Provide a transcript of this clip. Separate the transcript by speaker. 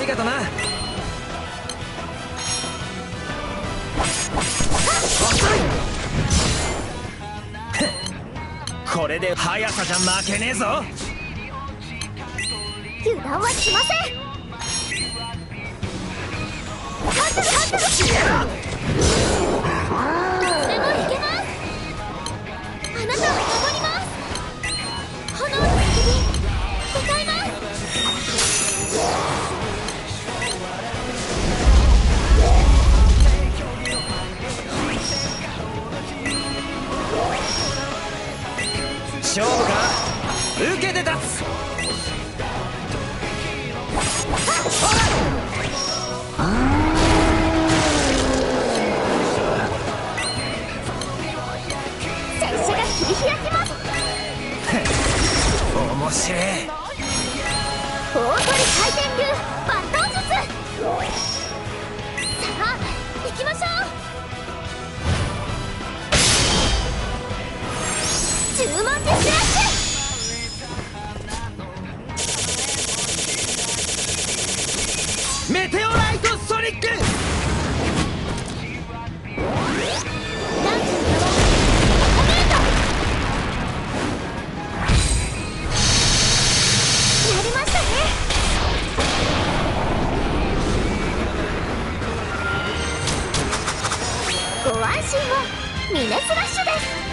Speaker 1: りがとな。これで速さじゃ負けねえぞ。
Speaker 2: 油断はしません。勝ってる勝ってる。いつでもいけます。あなたを守ります。炎の叫び答えます。
Speaker 1: 勝負か。受けて立つ。
Speaker 2: 拙者が切り開きます。
Speaker 1: 面白い。
Speaker 2: 大鳥回転流抜刀術。さあ行きましょう。十文字スラッシ
Speaker 1: ュ。メテオライトソニック。ご安心を。ミネスラッシュです。